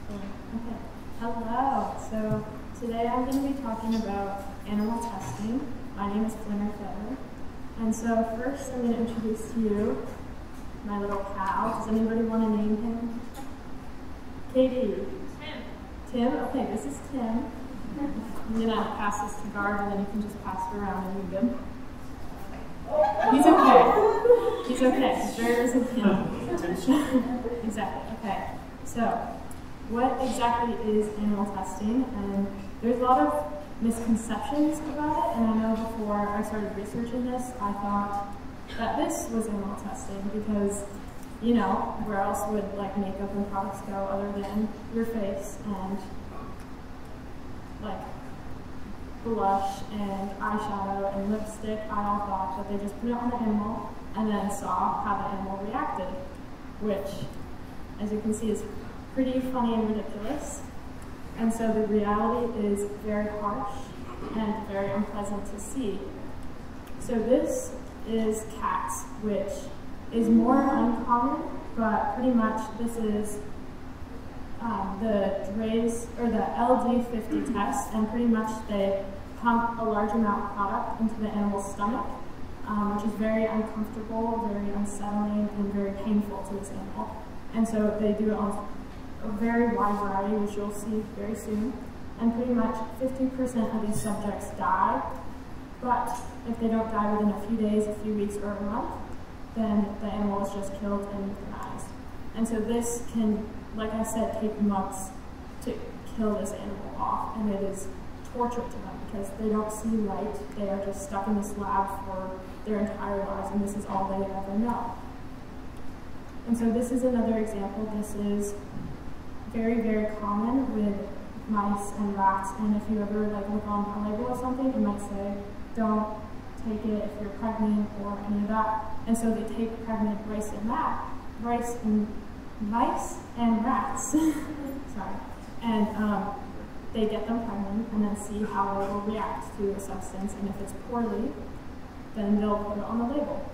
Okay. Hello. So today I'm going to be talking about animal testing. My name is Flinner Feather. And so first I'm going to introduce to you my little pal. Does anybody want to name him? Katie. Tim. Tim? Okay, this is Tim. I'm going to pass this to Garb and then you can just pass it around and you're good. He's okay. He's okay. There isn't him. Exactly. Okay. So, what exactly is animal testing? And there's a lot of misconceptions about it, and I know before I started researching this, I thought that this was animal testing because, you know, where else would like makeup and products go other than your face and like blush and eyeshadow and lipstick. I all thought that they just put it on the animal and then saw how the animal reacted, which, as you can see, is pretty funny and ridiculous. And so the reality is very harsh and very unpleasant to see. So this is cats, which is more uncommon, but pretty much this is the Draize or the LD50 test, and pretty much they pump a large amount of product into the animal's stomach, which is very uncomfortable, very unsettling, and very painful to this animal. And so they do it on a very wide variety, which you'll see very soon. And pretty much 50% of these subjects die, but if they don't die within a few days, a few weeks, or a month, then the animal is just killed and euthanized. And so this can, like I said, take months to kill this animal off, and it is torture to them because they don't see light. They are just stuck in this lab for their entire lives, and this is all they ever know. And so this is another example. This is very, very common with mice and rats, and if you ever like look on a label or something, it might say, don't take it if you're pregnant or any of that. And so they take pregnant mice and mice and rats, sorry, and they get them pregnant and then see how they will react to a substance, and if it's poorly, then they'll put it on the label.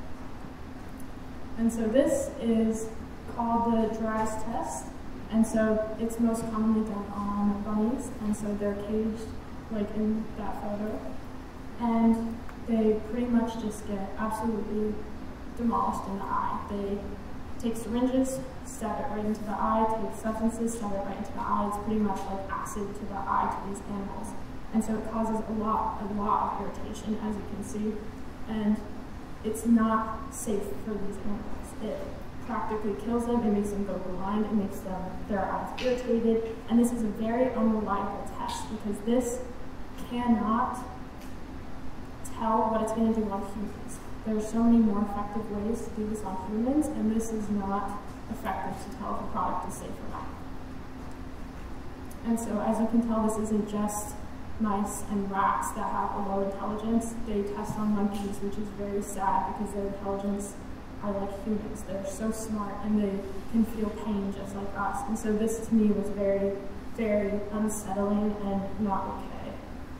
And so this is called the Draize test, and so it's most commonly done on bunnies, and so they're caged like in that photo, and they pretty much just get absolutely demolished in the eye. They take syringes, stab it right into the eye, take substances, stab it right into the eye. It's pretty much like acid to the eye to these animals, and so it causes a lot of irritation, as you can see, and it's not safe for these animals. It practically kills them, it makes them go blind, it makes their eyes irritated, and this is a very unreliable test because this cannot tell what it's going to do on humans. There are so many more effective ways to do this on humans, and this is not effective to tell if a product is safe or not. And so, as you can tell, this isn't just mice and rats that have a low intelligence. They test on monkeys, which is very sad because their intelligence are like humans. They're so smart and they can feel pain just like us. And so this to me was very, very unsettling and not okay.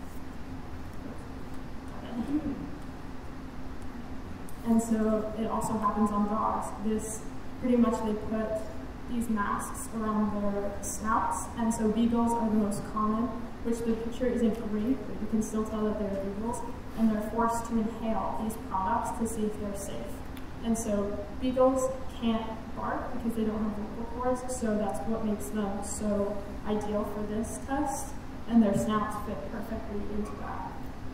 And so it also happens on dogs. This pretty much they put these masks around their snouts, and so beagles are the most common, which the picture isn't great, but you can still tell that they're beagles, and they're forced to inhale these products to see if they're safe. And so beagles can't bark because they don't have vocal cords, so that's what makes them so ideal for this test, and their snouts fit perfectly into that.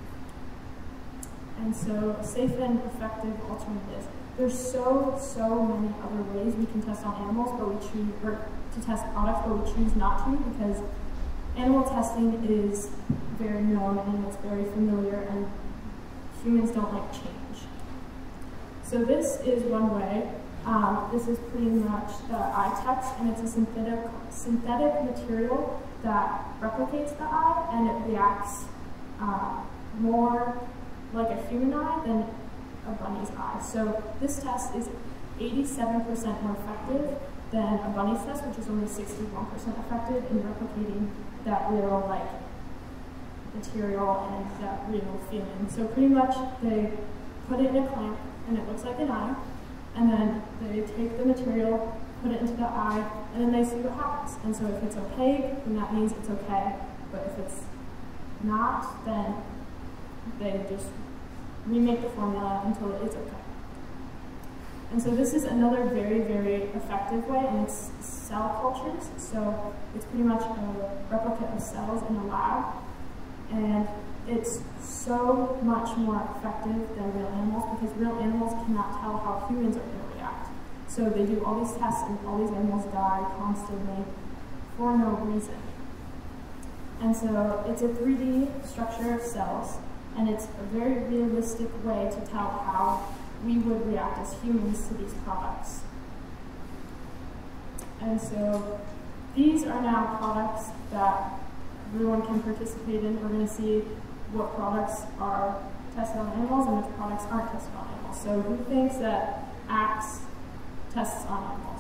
And so safe and effective alternatives. There's so many other ways we can test on animals, but we choose, or to test products, but we choose not to because animal testing is very known and it's very familiar, and humans don't like change. So this is one way. This is pretty much the eye text, and it's a synthetic material that replicates the eye, and it reacts more like a human eye than a bunny's eye. So this test is 87% more effective than a bunny's test, which is only 61% effective in replicating that real like material and that real feeling. So pretty much they put it in a clamp and it looks like an eye, and then they take the material, put it into the eye, and then they see what happens. And so if it's opaque, then that means it's okay. But if it's not, then they just remake the formula until it is okay. And so this is another very, very effective way, and it's cell cultures. So it's pretty much a replica of cells in a lab, and it's so much more effective than real animals because real animals cannot tell how humans are going to react. So they do all these tests, and all these animals die constantly for no reason. And so it's a 3D structure of cells, and it's a very realistic way to tell how we would react as humans to these products. And so these are now products that everyone can participate in. We're going to see what products are tested on animals and which products aren't tested on animals. So who thinks that Axe tests on animals?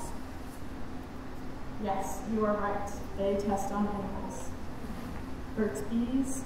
Yes, you are right. They test on animals. Burt's Bees,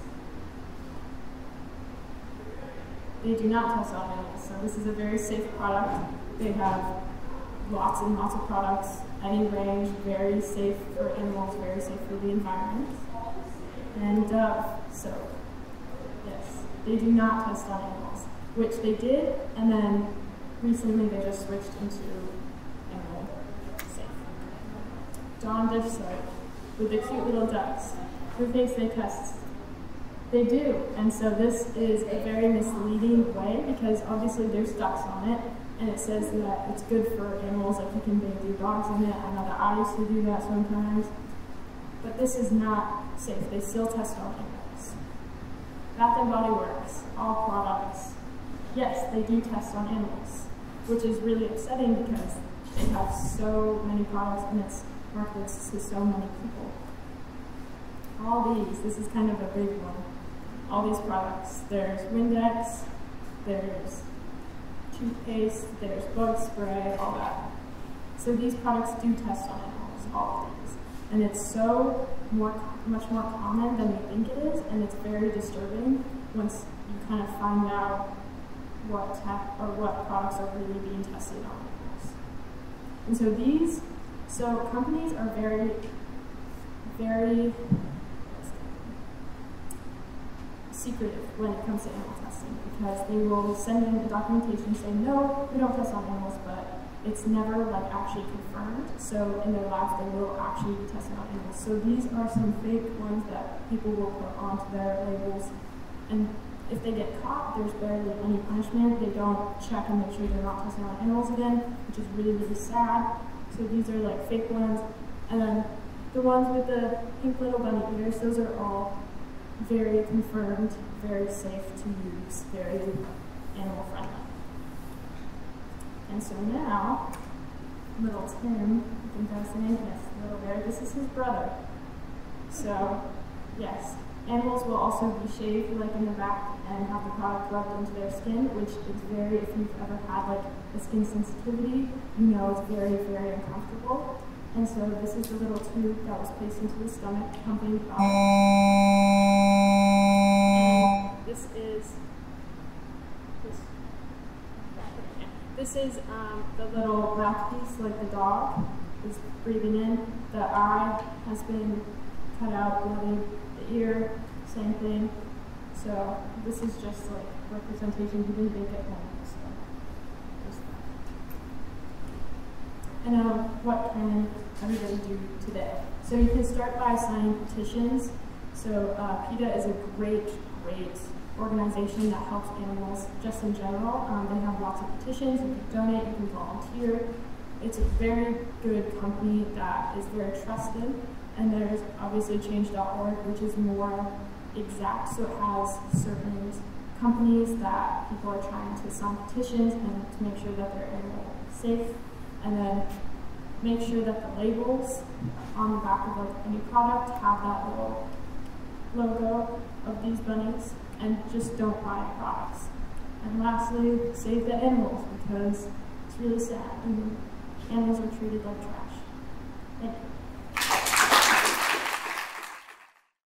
they do not test on animals, so this is a very safe product. They have lots and lots of products, any range, very safe for animals, very safe for the environment. And so, yes, they do not test on animals, which they did, and then recently they just switched into animal safe. Dawn dish soap with the cute little ducks. Who thinks they test? They do, and so this is a very misleading way because obviously there's ducks on it, and it says that it's good for animals, like you can bathe your dogs in it. I know that I used to do that sometimes, but this is not safe. They still test on animals. Bath and Body Works, all products, yes, they do test on animals, which is really upsetting because they have so many products and it's marketed to so many people. All these, this is kind of a big one. All these products, there's Windex, there's toothpaste, there's bug spray, all that. So these products do test on animals, all of these. And it's so much more common than we think it is, and it's very disturbing once you kind of find out what products are really being tested on animals. And so companies are very, very secretive when it comes to animal testing because they will send in a documentation saying, no, we don't test on animals, but it's never like actually confirmed. So in their labs, they will actually be testing on animals. So these are some fake ones that people will put onto their labels. And if they get caught, there's barely any punishment. They don't check and make sure they're not testing on animals again, which is really, really sad. So these are like fake ones. And then the ones with the pink little bunny ears, those are all very confirmed, very safe to use, very animal friendly. And so now, little Tim, I think that's the name, yes, little bear, this is his brother. So, yes, animals will also be shaved like in the back and have the product rubbed into their skin, which is very, if you've ever had like a skin sensitivity, you know it's very, very uncomfortable. And so this is the little tube that was placed into the stomach, company product. And this is the little mouthpiece, like the dog is breathing in. The eye has been cut out, bloody, the ear, same thing. So this is just like representation. He didn't make it home. And what can everybody do today? So you can start by signing petitions. So PETA is a great organization that helps animals just in general. They have lots of petitions. You can donate, you can volunteer. It's a very good company that is very trusted. And there's obviously change.org, which is more exact. So it has certain companies that people are trying to sign petitions and to make sure that they're animal safe. And then make sure that the labels on the back of like any product have that little logo of these bunnies, and just don't buy products. And lastly, save the animals because it's really sad and animals are treated like trash. Thank you.